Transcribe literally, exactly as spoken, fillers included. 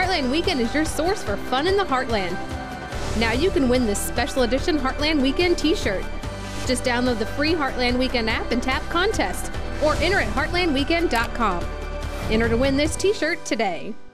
Heartland Weekend is your source for fun in the Heartland. Now you can win this special edition Heartland Weekend t-shirt. Just download the free Heartland Weekend app and tap Contest, or enter at heartland weekend dot com. Enter to win this t-shirt today.